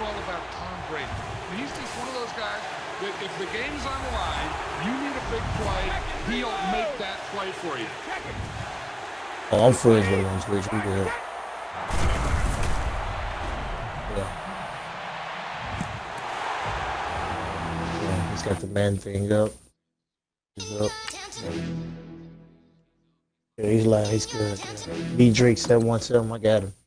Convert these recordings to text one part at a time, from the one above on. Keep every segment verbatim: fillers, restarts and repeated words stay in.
all about Tom Brady. He's just one of those guys that if the game's on the line, you need a big play, he'll make that play for you. Oh, I'm friends with him on Twitch. We good. Yeah. Yeah, he's got the man thing up. He's up. Yeah, he's live. He's good. Yeah. B Drake seven one seven. I got him.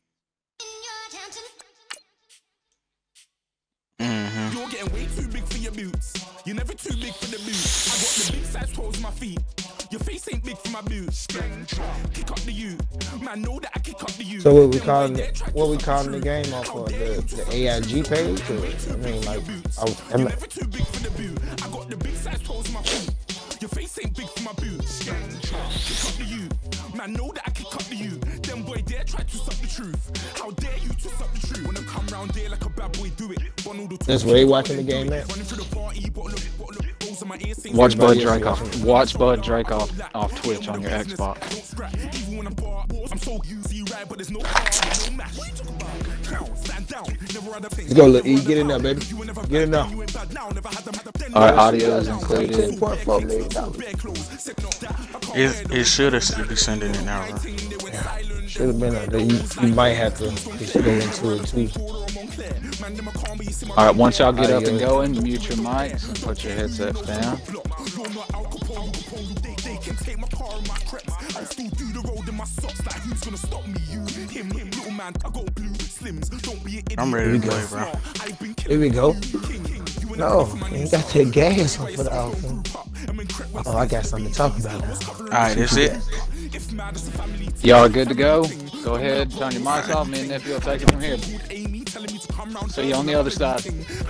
Mm-hmm. You're getting way too big for your boots. You're never too big for the boots. I got the big size toes on my feet. Your face ain't big for my boots. Kick up the you. Man, know that I kick up the you. So what we calling it? What we calling the game off of the, the A I G page? Or, I mean, like, I, I'm never too big for the boot. I got the big size toes on my feet. Your face ain't big for my boots. Kick up the you. Man, know that I kick up the you. Them boy dare try to suck the truth. How dare you to suck the truth? When I come round there like a bad boy, do it. That's where he watching the game at. Watch Bud Drake off. Watch Bud Drake off off Twitch on your Xbox. Let's go, look, E, get in there, baby. Get in there. Alright, audio is included. It, it should have be sending it now, bro. Yeah. Should have been out there. You, you might have to just go into it too. Alright, once y'all get up and going, mute your mics and put your headsets down. I'm ready to play, bro. Here we go. No, you ain't got that gas on for the album. Oh, I got something to talk about now. Alright, that's it. Y'all are good to go? Go ahead, turn your mics off. Me and Nephew will take it from here. See you on the other side.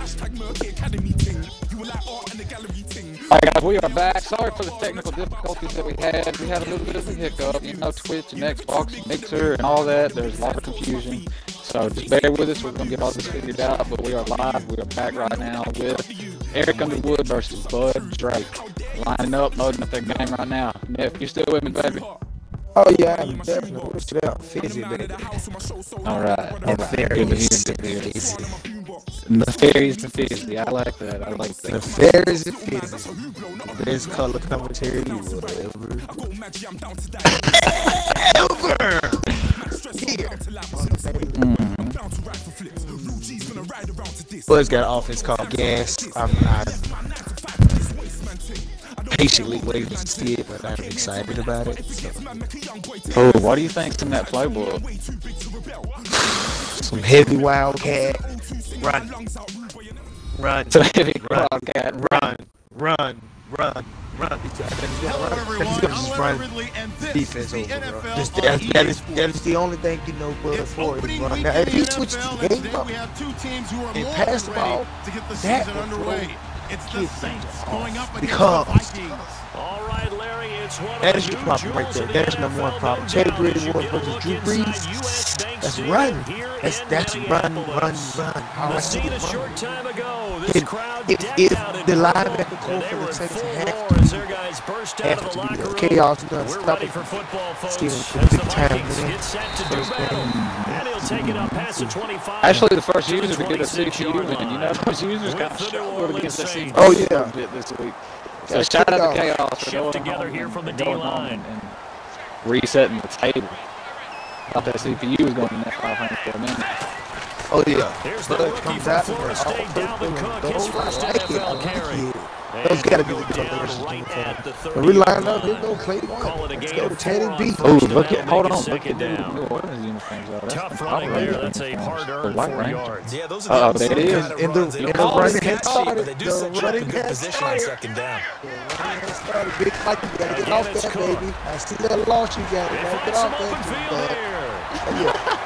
Alright guys, we are back. Sorry for the technical difficulties that we had. We had a little bit of a hiccup. You know, Twitch and Xbox, Mixer and all that. There's a lot of confusion. So just bear with us. We're going to get all this figured out. But we are live. We are back right now with Eric Underwood versus Bud Drake. Lining up, loading up their game right now. Nip, you still with me, baby? Oh yeah, I'm definitely with you. Fizzy, baby. Alright. Nefarious and fizzy. Nefarious and fizzy. I like that. I like that. Nefarious and fizzy. Best color commentary you will ever. Ever! Here. Mm-hmm. Bud's got an office called Gas. I'm not patiently waiting to see it, but I'm excited about it. So. Oh, what do you think's in that playbook? Some heavy wildcat. Run. Run. Some heavy run. wildcat. Run. Run. Run. Run. Hello everyone, I'm Larry Ridley, and this defense is the over, N F L Just, that, that, is, that is the only thing you know Bud for. Now, if he switches the game up we have two teams who are and more pass the ball, to get the that season underway. It's the Saints going up against because the Vikings. All right, Larry, it's one that is the problem right there. That is number one problem. Teddy Bridgewater versus Drew Brees. That's run. That's that's run, run, run. All right, seen a short time ago. This if, crowd if, decked if out in the purple, linebacker core and they for were the Saints full have roar to, as their guys burst out have of to the be locker room. chaos done. We're Stop ready it. for football, folks. Steven, As the big time, Vikings man. get set to do battle, and he'll take it up past the twenty-five. Actually, the first user to get a C P U win. You know, those users got struggled against the C P U oh, yeah. this week. So shout out to Chaos for going together here from the D line and resetting the table. Thought that C P U was going to net five hundred for a minute. Oh yeah. There's the Bud rookie comes from out Florida and State, Dalvin Cook, his first N F L carry. Those gotta be the down right at the thirty. When we line up, he's gonna play Call it a Let's gain go of to Teddy four B. on Oh, first look down, at, hold make it on, look second at down. the what is the uniforms are. Tough running there. That's a hard-earned four yards. Yeah, those are Uh oh, the there it is. In the, in the running head but started, they do the set you up running in good head position on started. second down. Started. Big Mike, you gotta get off that, baby. I see that loss you got. You gotta get off that.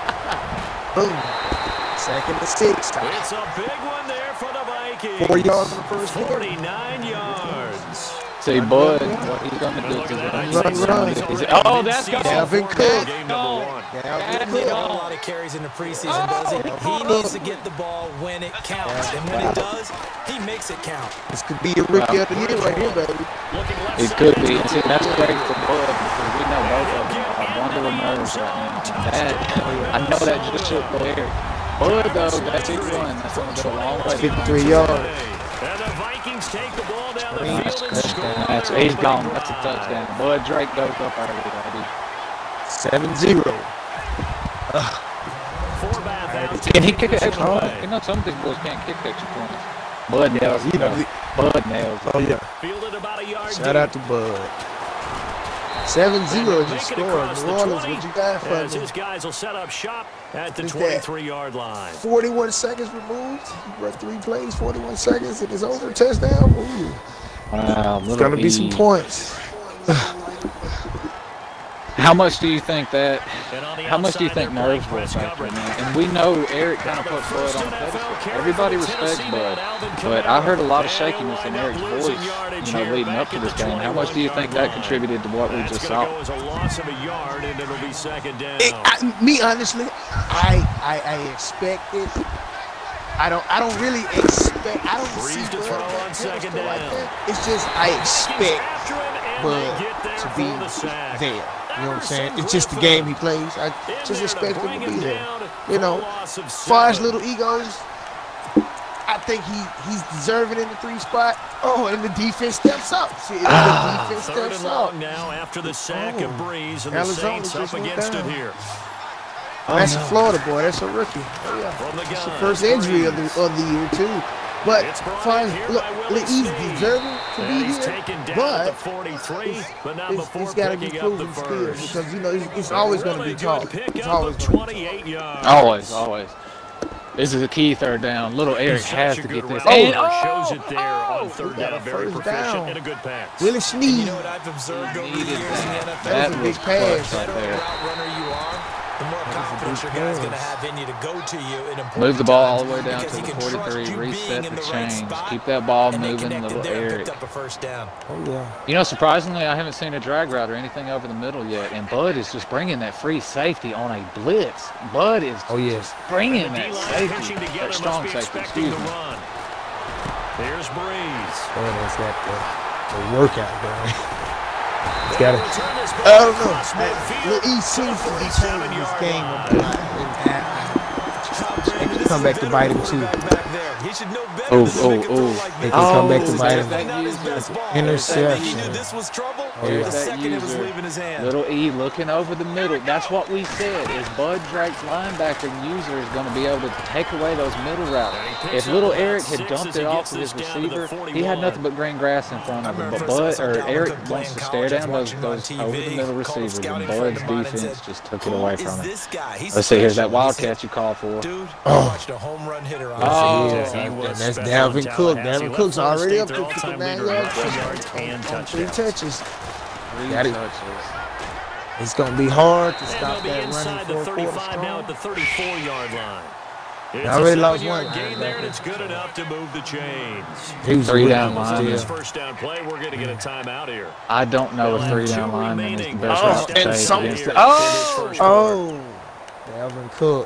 Yeah. Boom. Second to six. It's a big one there for the Vikings. Four yards on the first forty-nine yards. See, Bud, what he's going to do is run, run. Is it, oh, that's gone. Dalvin Cook. Game number one. Dalvin He got a Cook. lot of carries in the preseason, does he? He needs to get the ball when it counts, and when it does, he makes it count. This could be a rookie of the year right here, baby. It could be. And see, that's great for Bud because we know both of them are bundle of nerves right now. That, I know that just shook Eric. Bud, though, that big run, that's going to go a long way. fifty-three yards. And the Vikings take the ball down the field and score. That's, he's gone. That's a touchdown. Bud Drake goes up early, baby. seven zero. Can he kick an extra point? You know, some of these boys can't kick extra points. Bud nails it. Bud nails it. Oh, yeah. Fielded about a yard Shout out to Bud. seven zero is your score. New Orleans, what you got for As me? his guys will set up shop at the twenty-three yard line. forty-one seconds removed. You run three plays, forty-one seconds, and it's over. Touchdown. Ooh. Wow, It's going to be some points. How much do you think that, how much do you think nerves will factor in that? And we know Eric kind of put Bud on the pedestal. Everybody respects Bud, but I heard a lot of shakiness in Eric's voice, you know, leading up to this game. How much do you think that contributed to what we just saw? It, I, me, honestly, I, I I expect it. I don't I don't really expect. I don't see Bud on second down. Like that. It's just I expect Bud to be there. You know what I'm saying? It's just the game he plays. I just expect him to be there. You know, as far as little egos, I think he he's deserving in the three spot. Oh, and the defense steps up. See, the Ah, defense third steps and up. long now after the sack Oh. of Breeze and the Arizona Saints up just went against down. it here. Oh, that's a Florida boy. That's a rookie. Oh yeah, that's the first injury of the of the year too. But as far as look, look, he's deserving to be here, but it's, it's, it's got to be proven skills because you know it's, it's always going to be tall. It's always going to be tall. Always, always. This is a key third down. Little Eric has to get this. And Oh, shows it there on third got a down. Very first proficient down. and a good pass. Willie Snead. You know what I've observed over the years in the N F L? That was a big pass. The right better there. route runner you are, the more confidence your guy's going to have in you to go to you in important Move the ball all the way times down to because he the can trust forty-three, you reset being in the the right chains, spot, keep that ball and they moving, connected little there and Eric. picked up a first down. Oh yeah. You know, surprisingly, I haven't seen a drag route or anything over the middle yet, and Bud is just bringing that free safety on a blitz. Bud is Oh yes. bringing And the that D-line safety, pitching together that must strong be safety, expecting excuse the me. run. There's Breeze. Oh, that's got the, the workout going. It's got it. Return this ball I don't know. across midfield. Look, he seems to be changing this game up a lot. And I- They can come back to bite him too. He should know better Oh, than to oh, make a throw oh. like They this. can come back Oh, to bite there's him. that Not his user. best ball. Interception. He knew this was trouble. Oh, The yeah. That second it was user. leaving his hand. Little E looking over the middle. That's what we said, is Bud Drake's linebacker user is going to be able to take away those middle routes. If little Eric had dumped it off to his receiver, he had nothing but green grass in front of him. But Bud, or Eric wants to stare down those, those over the middle receivers, and Bud's defense just took it away from him. Let's see, here's that Wildcat you called for. Dude, Oh. I watched a home run hitter on Oh, the Yeah, field. and was that's special Dalvin in Cook. Tallahassee. Dalvin Left Cook's Florida already up State to their all-time fifty-nine leader in yards. rushing yards and On three touchdowns. touches. Three Got it. touches. It's going to be hard to And stop they'll be that running inside for the a quarter thirty-five now at the strong. thirty-four yard line. It's already a lost seven-yard one gain there, and linebacker. it's good enough to move the chains. He was Three with down him line. On this still. first down play, we're going to get a timeout here. I don't know if They'll three have down two lineman is the remaining. best Oh, route to and take some- against the. Oh! Oh, Dalvin Cook.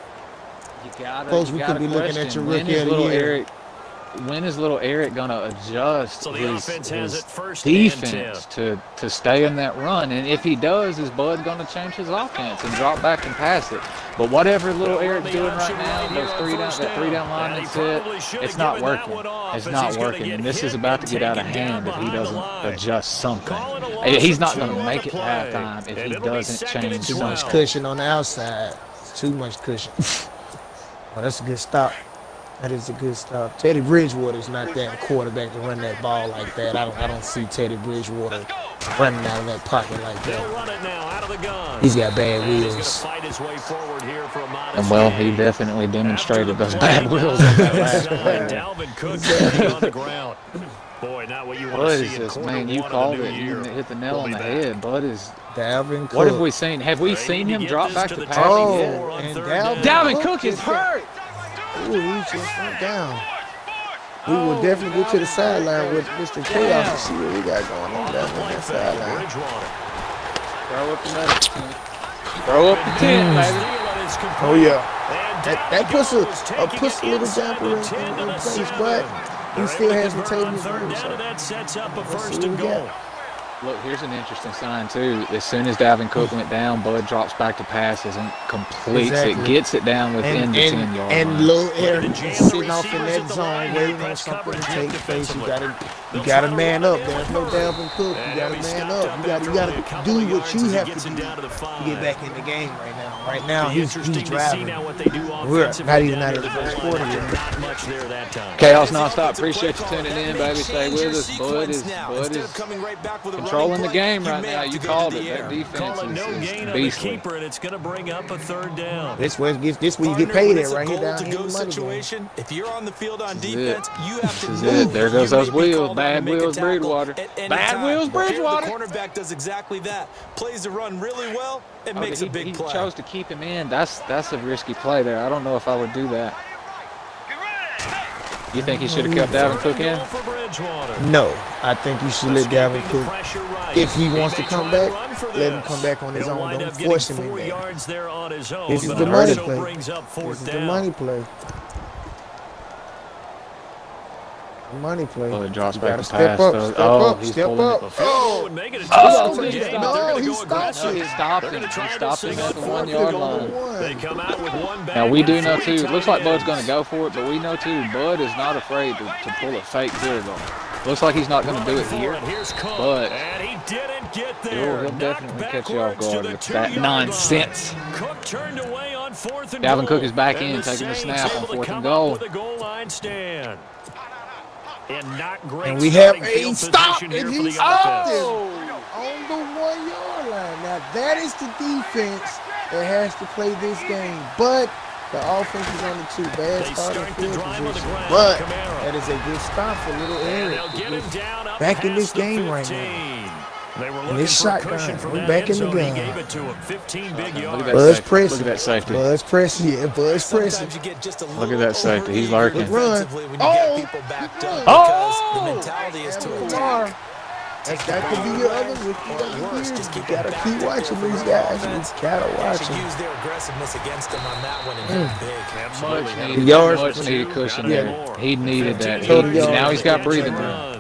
You gotta, Folks, you we gotta could be looking at question, your when rookie is of the little year. Eric, when is little Eric gonna adjust So the his, offense has his it first and defense to to stay in that run? And if he does, is Bud gonna change his offense and drop back and pass it? But whatever little They'll run Eric's the doing option right now, right here those on three down, first that three down down. lineman And he said, probably should it's have not given that working. one off It's as not he's gonna working, get and this hit is about to and get out of taken down hand if he behind the doesn't line. adjust something. Calling a loss Hey, He's of not two gonna on make the it play. halftime if And he it'll be doesn't second and change Too much something. cushion on the outside. Too much cushion. Oh, that's a good stop. That is a good stop. Teddy Bridgewater's not that quarterback to run that ball like that. I don't I don't see Teddy Bridgewater running out of that pocket like They'll that. run it now out of the gun. He's got bad And he's going to wheels. fight his way forward here for a modest And well, he gain. definitely demonstrated those After the bad play, wheels on that last outside, play. Dalvin Cook sitting on the ground. Boy, not what you want Bud to is see in just, quarter man, you one of called the it. new You year. hit the nail We'll on be the back. head. Bud is. Dalvin Cook. What have we seen? Have we Ready seen to him get drop this back to to the pass Oh, again? on and third Dalvin, down. Dalvin Cook is just got- hurt. Ooh, he just went down. We will definitely get to the sideline with Mister Chaos and see what we got going on down on that sideline. Bridgewater. Throw up the tent. Throw up the tent, baby. Oh yeah, that that puts a, a puts a little jumper in, in, in place, but he still has the table in third room. down, So and that sets up a let's first see and what we goal. got. Look, here's an interesting sign, too. As soon as Dalvin Cook went down, Bud drops back to passes and completes exactly. it, gets it down within and, the and, ten-yard and line. And little Eric sitting off in that zone, waiting on something to take place. You gotta, you gotta man up. There's no Dalvin Cook. You gotta man up. You gotta, you gotta do what you have to do to get back in the game right now. Right now, he's, he's driving. We're not even out of the first quarter yet. Chaos Nonstop. Appreciate you tuning in, baby. Stay with us. Bud is, Bud is controlling the game right now. You called it. That defense is, is beastly. And it's going to bring up a third down. This where this where you get paid at right here down here in the money situation. If you're on the field on defense, you have to This move. is it. There goes those wheels. Bad wheels, Bridgewater. Bad wheels, The Bridgewater. cornerback does exactly that. Plays the run really well. It Oh, makes he, a big he play. chose to keep him in. That's that's a risky play there. I don't know if I would do that. You think he should have kept Dalvin Cook in? No, I think you should let Dalvin Cook, if he wants to come back, let him come back on his own. Don't force him in there. This is the money play. This is the money play. Money play. Oh, it drops You back gotta to step pass. up, though. step oh, up, he's step pulling up. it. Oh, Oh, no, he he stopped No, it. he stopped him. He stopped him at the one-yard line. They come out with one back. Now, we do know, too, it looks like Bud's going to go for it, but we know, too, Bud is not afraid to, to pull a fake field goal. Looks like he's not going to do it here, but and he didn't get he'll, there. he'll definitely catch you off guard with that nonsense. Cook turned away on fourth and Dalvin goal. Cook is back And in, the taking the Saints snap on able to fourth come and up goal. with a goal line stand. And not great And we have starting a field stop, position here and for he the stopped offense. him on the one-yard line. Now, that is the defense that has to play this game. But the offense is on the two. Bad They starting start the field drive on the position. ground. But Kamara. that is a good stop for little And Eric. they'll get him down up Back in this past the game right fifteen. now. They were And looking this for a shotgun. cushion from We're that back end in the zone. He gun. gave it to him. fifteen big yards. Look at that Buzz safety. pressing. Look at that safety. Buzz pressing. Yeah, Buzz pressing. Sometimes you get just a Look at that safety. He's overeager lurking. defensively when you Oh! get people backed up Oh! because the mentality is to Lamar. attack. That's that could be your other rookie of the Worse, year. just You keep gotta them keep backed up watching for these the guys. offense. You gotta They watch should them. use their aggressiveness against them on that one and hit Mm. big. Absolutely. Much The needed, yards much for needed two. cushion Got it there. more. He needed that. Total He, yards. now he's got breathing room. Run.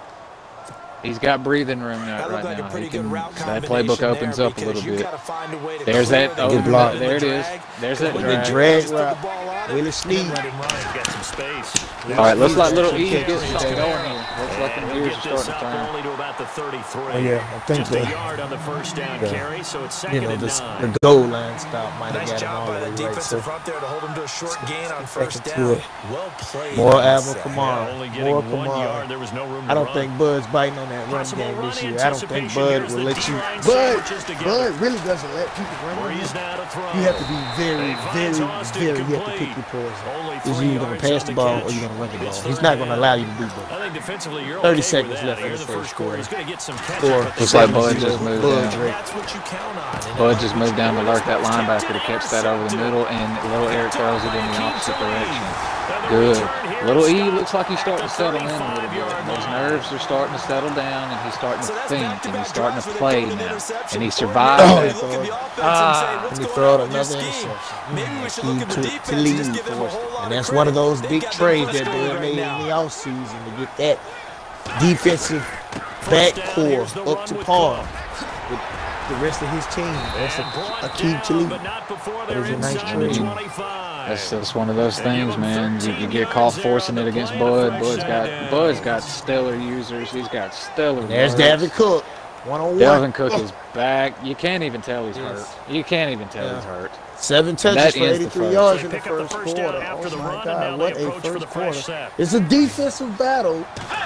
He's got breathing room now, That right looked like a now. pretty He good can, route that combination playbook opens there up a little because you bit. gotta find a way to There's clear that. the Oh, Good block. there it is. There's that The drag. drag Put the route. ball on it, Willie and Sneed. then let him run. Got some space. All right, let's let little E Catch get it. something going here. Looks like the And gears he'll are get this starting to up turn. only to about the thirty-three. Oh, yeah, I think Just so. a yard on the first down Yeah. carry, so it's You second know, and this, nine. the goal line stop might have Nice got him job all by the that way right. defensive So front there to hold him to a short gain on back first into down. it. Well played. More on that Alvin sack. Kamara. Yeah, only getting More one Kamara. yard. There was no room to I don't run. think Bud's biting on that run Possible game this run year. I don't think anticipation. Bud Here's will the let you. D-line Bud, sandwiches together. Bud really doesn't let people run on Breeze him. now to throw. You have to be very, They find very, Austin very. You have to complete. pick your poison. Only Is three you either gonna yards pass on the ball catch. or you're gonna run the ball. It's He's third not gonna down. allow you to do both. I think defensively you're thirty okay seconds with that. left in Here the in the first first quarter. quarter. He's going to get some catch Four. up. Looks like Bud just moved Bud down. Drake. That's what you count on. And Bud just moved down to lurk that linebacker to catch that over the middle, and little Eric throws it in the opposite direction. Good. Little E looks like he's starting to settle in a little bit. Those nerves are starting to settle down, and he's starting to think, and he's starting to play now. And he survived Oh, that. Look at the offense Ah. and And say, he what's throw going out on with your another scheme? interception. Maybe we should Key look at the to, defense to and lead just give them a force. whole lot And of that's one of credit. those They've big got the trades that frustrated Bud right made now. in the offseason to get that defensive back core up to par with the rest of his team. That's a, a key to lead. That is a nice trade. That's just one of those things, man. You, you get caught forcing it against Bud. Bud's got Bud's got stellar users. He's got stellar. There's words. Dalvin Cook, one on one. Dalvin Cook is back. You can't even tell he's hurt. You can't even tell Yeah. he's hurt. Seven That touches for ends the eighty-three first. yards in the Pick up the first first down quarter. after Oh the my run, and God, now what they a approach for the first fresh quarter. set. It's a defensive battle.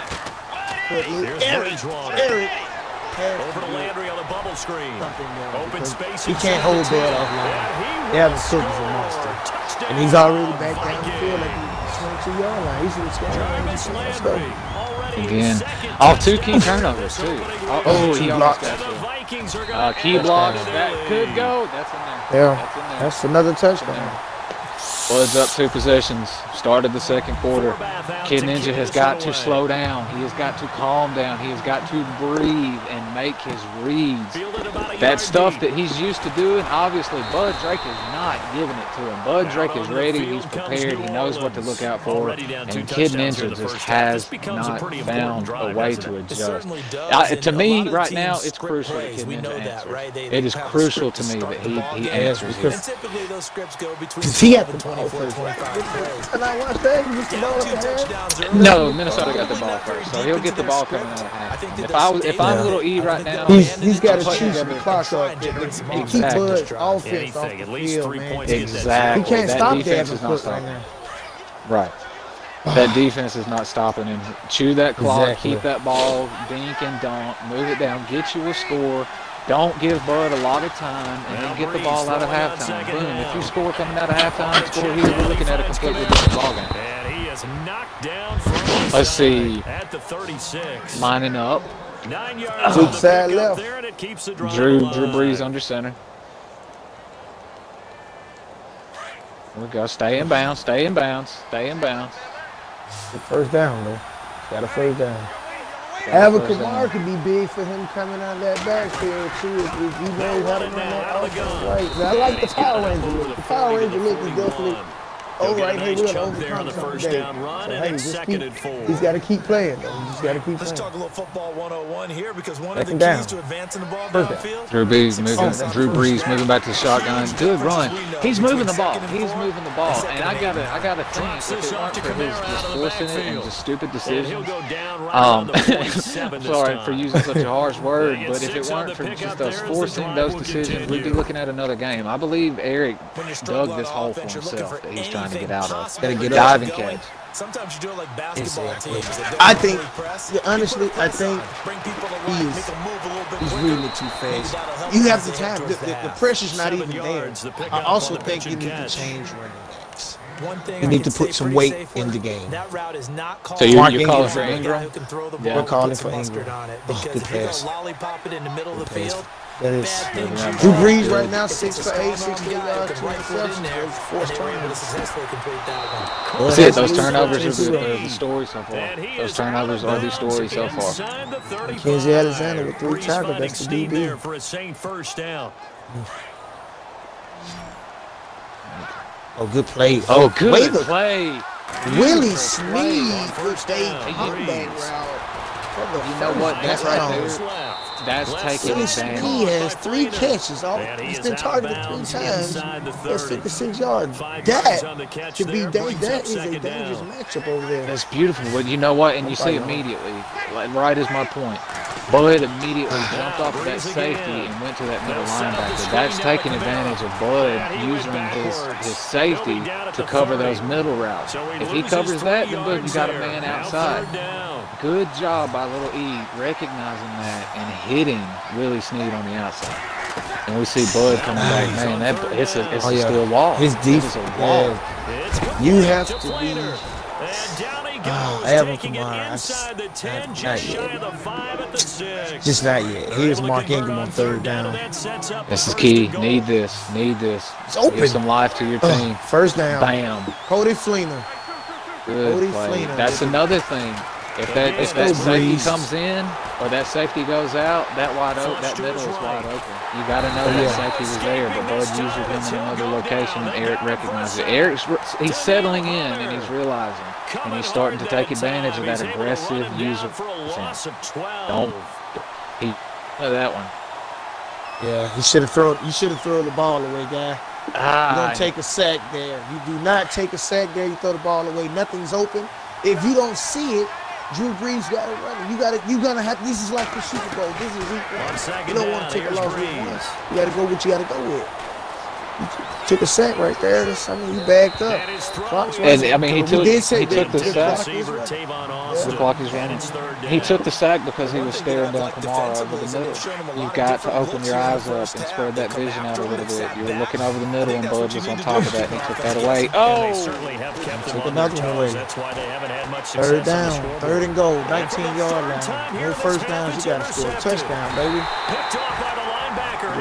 But Here's Eric, Bridgewater. Eric has Over to to do Landry on the bubble screen. something there Open because space. he can't hold Bud off line. Dalvin Cook is a monster. And he's already back down the field at the twenty-two yard line. He's in the score. Jarvis Let's go. Landry already Again, second off two touchdown key turnovers too. Oh, Oh, he two almost blocks. got The to. Vikings are Uh, gonna key add blocks to the that lead. could go. That's in there. Yeah, That's in there. that's another touchdown. Bud's up two possessions. Started the second quarter. Kid Ninja has got to slow down. He has got to calm down. He has got to breathe and make his reads. That stuff that he's used to doing, obviously, Bud Drake is not giving it to him. Bud Drake is ready. He's prepared. He knows what to look out for. And Kid Ninja just has not found a way to adjust. Uh, to me, right now, it's crucial that Kid Ninja answers. It is crucial to me that he, he answers it. Typically, those scripts go between he had the twenty-four and twenty-five plays. And I watched that. He missed the ball at the half. No, Minnesota got the ball first, so he'll get the ball coming out of half. If I was, if I'm a little E right now, he's, he's got to choose the clock up and keep Bud's offense off the field, man. Exactly. He can't that stop defense that is not stopping. Right. That defense is not stopping him. Chew that clock, Exactly. keep that ball, dink and dunk, move it down, get you a score. Don't give Bud a lot of time, and then get the ball out of halftime. Boom. If you score coming out of halftime, score here, we're looking at a completely different ballgame. And he is knocked down from Let's see. at the thirty-six. Lining up. Nine yards Good on the side pickup left. there, and it keeps the drive Drew, alive. Drew Brees under center. There we go. Stay in bounds. Stay in bounds. Stay in bounds. The first down, though. Got a first down. Alvin Kamara could be big for him coming out of that backfield, too, if, if he knows how to run that offense right. Now, I like the Power Ranger look. The Power Ranger look is definitely, oh, right here, we're going to overcome something today. So, hey, just keep, he's got to keep playing, though. He's just got to keep Let's playing. talk a little football one oh one here, because one of the Second keys down. to advancing the ball First down. downfield. Drew Brees moving. Oh, Drew Brees moving back to the shotgun. Good run. He's moving the ball. He's moving the ball. And I gotta, I gotta think if it weren't for his just forcing it and just stupid decisions. Um, sorry for using such a harsh word, but if it weren't for just us forcing those decisions, we'd be looking at another game. I believe Eric dug this hole for himself that he's trying to get out of. Gotta get Diving up. catch. Sometimes you do it like basketball teams. I think, yeah, honestly, I think he is, he's reading it too fast. You have to time, the, the, the pressure's not even there. I also think you need to change running backs. You need to put some weight in the game. So you're, Mark you're calling Ingram. for Ingram? Yeah. We're calling for Ingram. Oh, good pass. Lollipop it in the middle of the field. That is. Drew Brees right now, six for eight, sixty-eight yards, two interceptions. Forced turnovers. That's it. Those turnovers are the, the story so far. Those turnovers are the story so far. Mackenzie Alexander with three tackles. That's the D B. For a Saint first down. Oh, good play. Oh, good Wait, look. play. Willie Snead with a comeback route. You know what? That's right there. That's taking Willie advantage. Snead has three catches. All, he's been targeted three times. That's fifty-six yards. That could be da- that is a dangerous matchup over there. That's beautiful. But you know what? And you see immediately, like, right is my point. Bud immediately jumped off of that safety and went to that middle linebacker. That's taking advantage of Bud using his, his safety to cover those middle routes. If he covers that, then Bud, you got a man outside. Good job by Little E recognizing that and hitting Willie Snead on the outside. And we see Bud coming back. Man, that it's a, it's Oh, a yeah. still wall. His defense is a wall. yeah. You have to be. Oh, Alvin Kamara. Just not yet. Here's Mark Ingram on third down. This is key. Need this. Need this. It's open. Give some life to your team. Uh, first down. Bam. Cody Fleener. Good Cody play. Fleener. That's another thing. If that if that go, safety Breeze. comes in or that safety goes out, that wide open, that middle is wide open. You got to know that Yeah. safety was there, but Bud used him in another location. And Eric recognizes it. Eric's he's settling in and he's realizing, and he's starting to take advantage of that aggressive user. Don't he know that one? Yeah, he should have thrown. You should have thrown the ball away, guy. You Ah, don't take a sack there. You do not take a sack there. You throw the ball away. Nothing's open. If you don't see it, Drew Brees got to run it. You got to. You gonna have. This is like the Super Bowl. This is week one. You don't want to take a loss week one. You got to go what you got to go with. You took a sack right there. That's, I mean, you backed up. Clock's and running. I mean, he We took did say he that took the the sack. clock is running. The clock is running. He took the sack because he was staring down Kamara over the middle. You've got to open your eyes up and spread that vision out a little bit. You were looking over the middle and Bud was on top of that and he took that away. Oh! Took another one away. Third down. Third and goal. nineteen yard line. No first downs. You got to score a touchdown, baby. Picked off by the linebacker.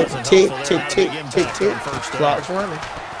tick, tick, tick, tick, tick. Clock's running.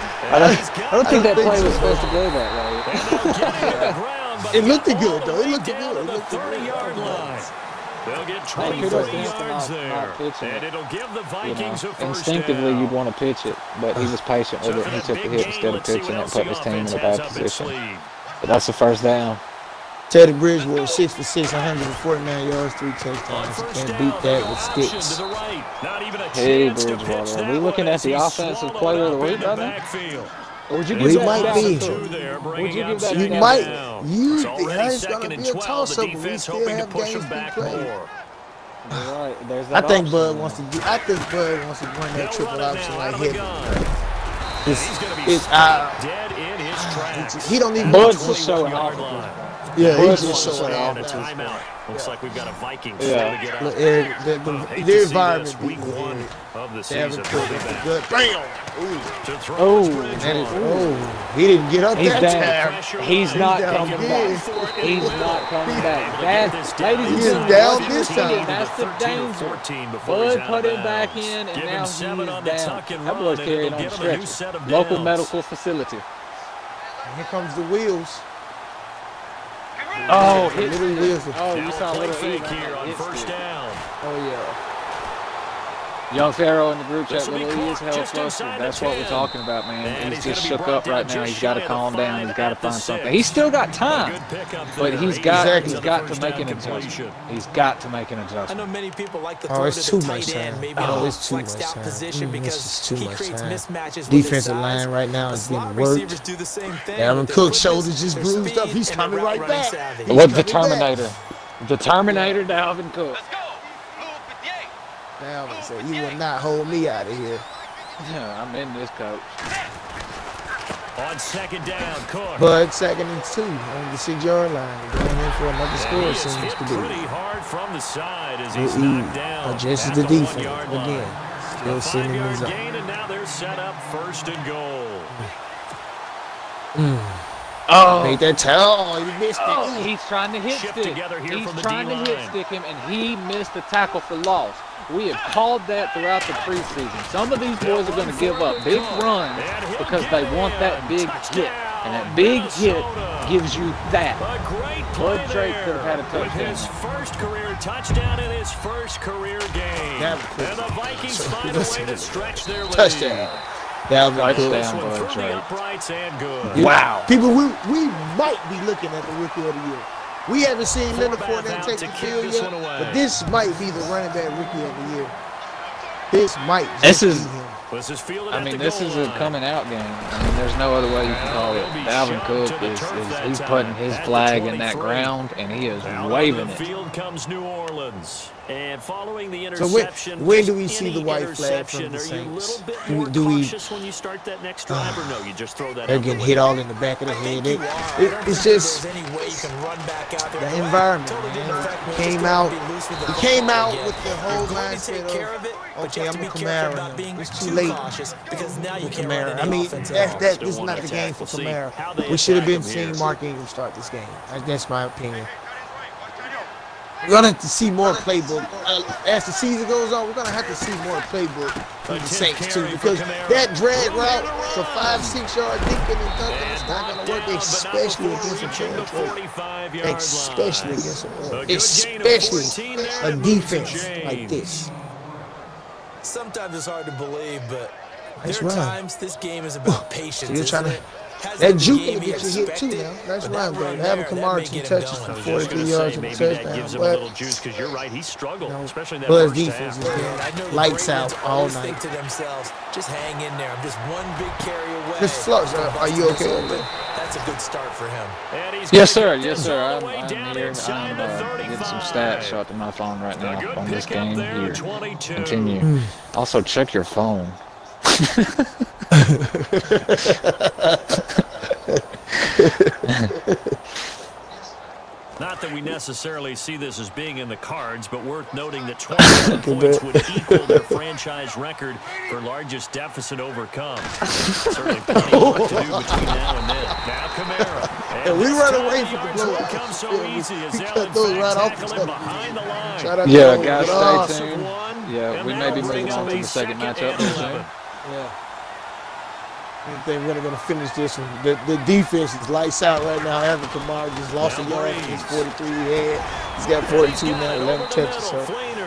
I don't, I don't think that play was supposed to go that way. It looked good, though. It looked good. It looked good. thirty-yard line. They'll get Hey, twenty-three kudos to him for yards not- there, not pitching and it. it'll give the You Vikings know, a first instinctively down. you'd want to pitch it, but he was patient with So it. for He that took the big hit game, instead of let's see pitching what it, else putting the his team in a offense bad has up its position. sleeve. But that's the first down. Teddy Bridgewater, six for six, one hundred forty-nine yards, three touchdowns. You First can't down, beat that with option sticks. to the right. Not even a Hey, chance to pitch Bridgewater, are that we looking one at as the he's offensive swallowed player of the up in week, the brother? backfield. Or would you give We that might down be. to Two there, Would bringing you up give that You second might. down. You It's think already it's going second to and be a twelve. toss-up, The but we defense still hoping to have push games them to back play. more. You're right. There's I that think option, Bud man. wants to do. I think Bud wants to run that They'll triple run it option now like out of the heavy. gun. It's, He's going to be it's uh, dead in his tracks. he don't even. Bud's just showing twenty-one yard off. line. Yeah, Bud's he's just just showing showing off. And a now. timeout. Looks like we've got a Vikings Yeah. to get out. Look, Eric, the, the, Hate the to see environment this week beat me, one Eric. of the They season. haven't We'll put be it back. good. Bam! To throw Oh, is Bridgewater. That is, oh, he didn't get up He's that down. time. He's not down coming again. back. He's not coming back. That, ladies and He is gentlemen, down Bud this is in time. massive danger. Bud put him back in, and now he's down. That boy's carrying on the stretcher. Local medical facility. And here comes the wheels. Oh, The hit little wheels. Oh, you Now saw a a play little fake E. here on Hit first stick. down. Oh yeah. Young Pharaoh in the group chat, This will be little E is clocked held just closer. inside the That's what we're ten. talking about, man. And He's he's just gonna be shook brought up right down now. just He's got to shy of the calm down. five He's got to at the find something. six. He's still got A time, good pickup but there. he's Eight got yards he's on the got to first make down an adjustment. completion. He's got to make an I know adjustment. many people like to Oh, throw it's to too the much tight end, time. maybe Oh, in a it's too flexed much out time. position Mm, because this is too he much creates time. mismatches with his Defensive size. line right now A is slot getting worked. receivers do the same thing. Dalvin They're Cook's quickness, shoulders just they're bruised up. speed, He's and they're coming route right running back. savvy. He's What the coming back. Terminator? The Terminator, Dalvin Cook. Dalvin said, "You will not hold me out of here." Yeah, I'm in this, coach. On second down, Cook. Bud second and two on the six-yard line. Going in for another score, He it is seems hit to pretty be. hard from the side as he's He knocked down adjusts at the the defense one-yard line. again. Still A sitting in the five-yard zone. gain, and now they're set up first and goal. Mm. Oh, Made that tell. He missed it. oh, Ooh. he's trying to hit Shift stick. together here He's from the trying to hit D-line. stick him, and he missed the tackle for loss. We have called that throughout the preseason. Some of these boys are going to give up big runs because they want that big hit. And that big hit gives you that. A great play Bud Drake could have had a there with touchdown. his first career touchdown in his first career game. That And the Vikings find a way to stretch their lead. Touchdown. Dalvin Touchdown. Cook. This one Bud through the Drake. uprights and good. Wow. People, we we might be looking at the rookie of the year. We haven't seen Leonard Four Fournette out take to the kick field this yet, one away. but this might be the running back rookie of the year. This might just This is- be him. This is fielded I at mean, the this goal is a line. coming out game. I mean, there's no other way you can call it. Dalvin Cook is, is he's putting his flag in that ground, and he is Out waving on the it. field comes New Orleans. And following the So when, interception, when just do we see any the white flag from interception, the are you a Saints? little bit Do, more we- do we? cautious when you start that next drive, or no, you just throw that They're out the getting window? hit all in the back of the head. It, You are. I it, don't it's think just there's any way you can run back out there. the Well, environment, totally didn't man. affect me. Came Just out- gotta be loose with the he ball came out again. with the You're whole going to mindset take of, care of it, but okay, you have I'm to be a careful Kamara about now. being It's too too late. cautious because now you with can't run Kamara. any I mean, offense that's at all. that. Still This is want not to the attack. game for We'll see Kamara. how they We should have been attack him seeing here. Mark Ingram start this game. That's, that's my opinion. We're gonna have to see more playbook uh, as the season goes on. We're gonna have to see more playbook from the Saints too, because that drag route for five, six yard dinking and dunking is not gonna work, especially against a Troy. Especially against a especially a defense like this. Sometimes it's hard to believe, but That's there are right. times this game is about patience. So you're trying isn't to. it? Hasn't That been the juke game will he get you hit too expected, now. That's but right, that bro. run Having there, that Kamara may two get him touches going. for I was just forty-three gonna yards say, and a maybe that touchdown, gives him a but little juice, because you're right, he struggled, you know, especially in that Bud's first defense half. is And I know good. the Lights great out ones all always night. think to themselves, just hang in there. I'm just one big carry away. Mister Flux, from uh, are you busting okay this over open. That's a good start for him. And he's Yes, gonna sir. get Yes, this sir. all I'm, the way I'm down here. inside I'm the uh, getting some thirty-five. stats shot to my phone right A now good on this pickup game there, here. twenty-two. Continue. Also, check your phone. Not that we necessarily see this as being in the cards, but worth noting that twenty-one points would equal their franchise record for largest deficit overcome. Certainly plenty of work to do between now and then. Now Kamara. And we this run time away the from the yards won't blowout. come so Yeah, we- easy as we they'll cut in those fact right off tackle the him top. behind the line. Shout out Yeah, to guys, those. But, stay uh, tuned. One, Yeah, and we that'll may be bring moving up on to a the second second matchup and here eleven. soon. Yeah. I think we're gonna finish this one. The, the defense is lights out right now. Evan Kamara just lost a Now yard Breeze. from his forty-three he had. He's got forty-two now, eleven touches. So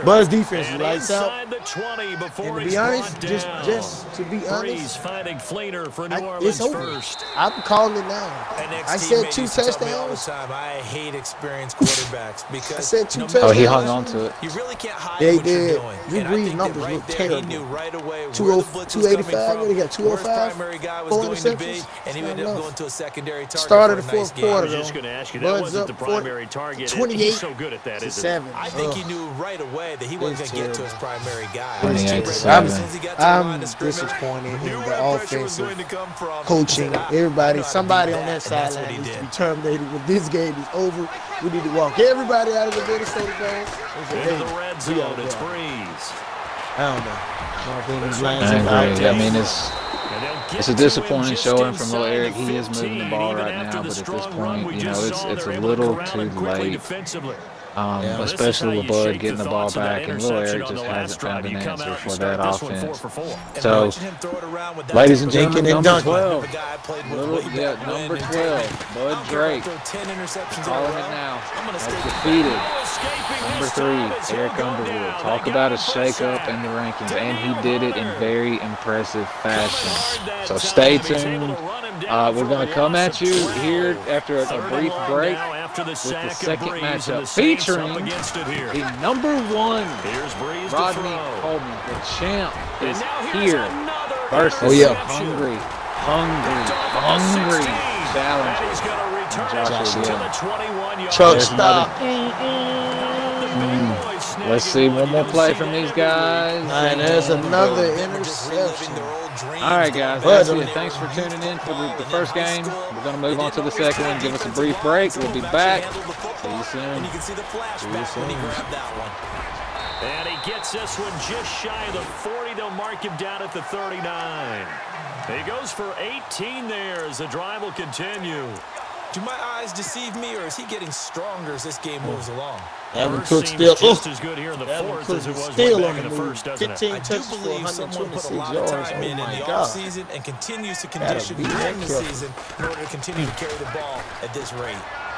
Buzz defense is lights out. The twenty before and to be honest, just just to be honest, finding Fleener for New I, Orleans it's over. First. I'm calling it now. I said two touchdowns. I hate experienced quarterbacks because I said two no touchdowns. Oh, he hung on to it. You really can't hide They what did. you're doing. Drew And I Brees' think numbers that right look there, terrible. He knew right away two where the blitz was two coming eighty-five. from, They got two oh where his five. primary guy was Four going to be, interceptions. and he Not ended up enough. going to a secondary target. Started for the a nice fourth game. I quarter was just though. going to ask you, that Bud's wasn't the up forty primary target. twenty-eight He's so good at that, to isn't seven. I think Ugh. he knew right away that he wasn't going It's to get to his terrible. primary guy. twenty-eight to I'm, seven. I'm disappointed in the offensive coaching. Everybody, somebody on that sideline needs to be terminated. When this game is over, we need to walk everybody out of the Minnesota Dome. Into the red zone, it's Breeze. I don't know. My opinion's I agree. I mean, it's And they'll get it's a to disappointing him just showing from Lil inside Eric. the He is moving the fifteen, ball even right after now, the but at this strong run point, we you know, just it's saw, it's they're a able to little corral too it quickly late. defensively. Um, Now, this is especially how with you Bud shake getting the the ball thoughts of that back, and Lil Eric interception on just the last hasn't found drive. an You come answer out for and that start this one offense. four for four. So, ladies and gentlemen, Dinking and number dunking. twelve, little, yeah, number twelve, Bud Drake, calling it now, has defeated number three, Eric Underwood. Talk about a shake-up in the rankings, and he did it in very impressive fashion. So stay tuned. Uh, we're going to come at you here after a, a brief break with the second matchup featuring the number one Rodney Coleman, the champ, is here versus Oh, yeah. hungry, hungry, hungry challenger, Joshua Gill. Chuck, There's stop. Mm. Let's see one more play from these guys. And there's another interception. All right, guys. That's it. Thanks for tuning in for the, the first game. We're going to move on to the second one. Give us a brief break. We'll be back. See you soon. You can see the flashback when he grabbed that one. And he gets this one just shy of the forty. They'll mark him down at the thirty-nine. He goes for eighteen there as the drive will continue. Do my eyes deceive me, or is he getting stronger as this game moves along? Evan First Cook seems still, just oh, as good here in the Evan fourth Cook as it is was way still back on in the the move. first, doesn't it? fifteen I do touches for believe someone put a one lot of twenty-six yards. time Oh in in my the God. offseason and continues to Gotta condition be during the careful. season in order to continue to carry the ball at this rate.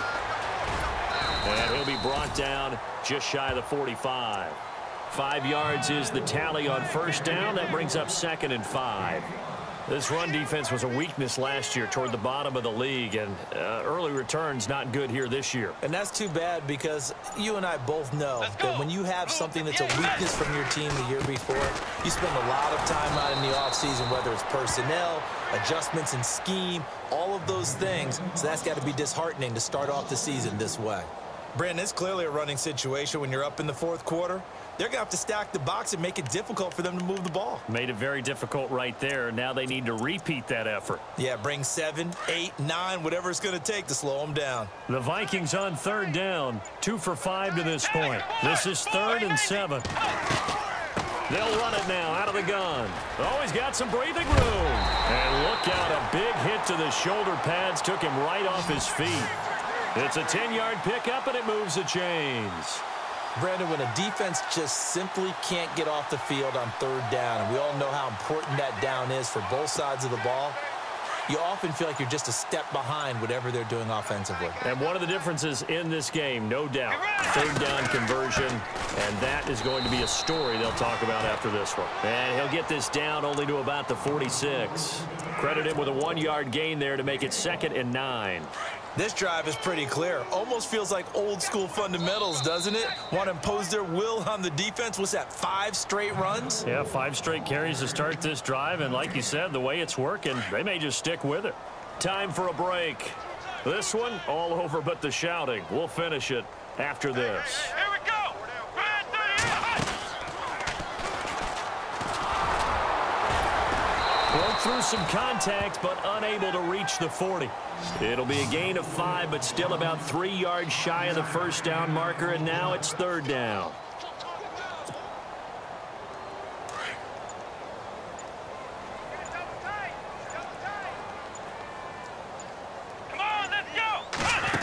And he'll be brought down just shy of the forty-five. Five yards is the tally on first down. That brings up second and five. This run defense was a weakness last year toward the bottom of the league, and uh, early returns not good here this year. And that's too bad because you and I both know that when you have something that's a weakness from your team the year before, you spend a lot of time out in the offseason, whether it's personnel, adjustments in scheme, all of those things. So that's got to be disheartening to start off the season this way. Brandon, it's clearly a running situation when you're up in the fourth quarter. They're going to have to stack the box and make it difficult for them to move the ball. Made it very difficult right there. Now they need to repeat that effort. Yeah, bring seven, eight, nine, whatever it's going to take to slow them down. The Vikings on third down. Two for five to this point. This is third and seven. They'll run it now out of the gun. Oh, he's got some breathing room. And look out, a big hit to the shoulder pads took him right off his feet. It's a ten-yard pickup, and it moves the chains. Brandon, when a defense just simply can't get off the field on third down, and we all know how important that down is for both sides of the ball, you often feel like you're just a step behind whatever they're doing offensively. And one of the differences in this game, no doubt, third down conversion, and that is going to be a story they'll talk about after this one. And he'll get this down only to about the forty-six. Credit him with a one-yard gain there to make it second and nine. This drive is pretty clear. Almost feels like old school fundamentals, doesn't it? Want to impose their will on the defense. What's that, five straight runs? Yeah, five straight carries to start this drive, and like you said, the way it's working, they may just stick with it. Time for a break. This one, all over but the shouting. We'll finish it after this. Here we go. Broke through some contact, but unable to reach the forty. It'll be a gain of five, but still about three yards shy of the first down marker, and now it's third down. Come on, let's go.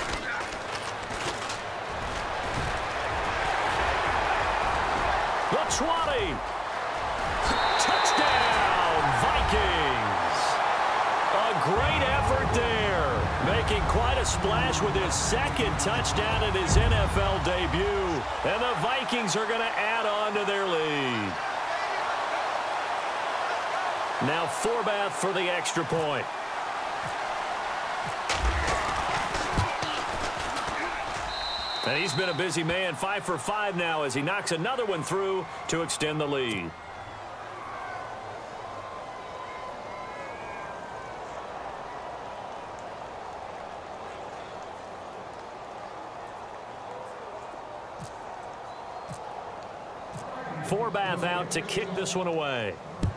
The twenty. Touchdown, Vikings. A great effort there, making quite a splash with his second touchdown in his N F L debut. And the Vikings are going to add on to their lead. Now Forbath for the extra point. And he's been a busy man, five for five now as he knocks another one through to extend the lead. Forbath out to kick this one away.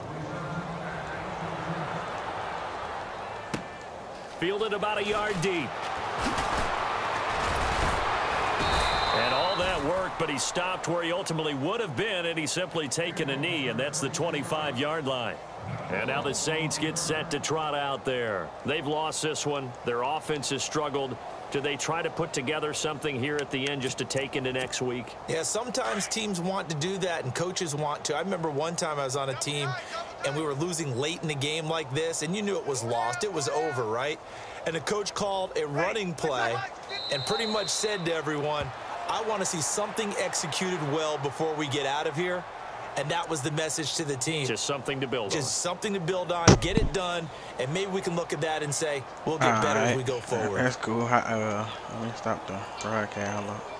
Fielded about a yard deep. And all that work, but he stopped where he ultimately would have been had he simply taken a knee, and that's the twenty-five yard line. And now the Saints get set to trot out there. They've lost this one. Their offense has struggled. Do they try to put together something here at the end just to take into next week? Yeah, sometimes teams want to do that and coaches want to. I remember one time I was on a team and we were losing late in the game like this, and you knew it was lost. It was over, right? And the coach called a running play and pretty much said to everyone, I want to see something executed well before we get out of here. And that was the message to the team. Just something to build on. Just something to build on, get it done, and maybe we can look at that and say, we'll get All better right. as we go forward. That's cool. Uh, let me stop the broadcast. Hold up.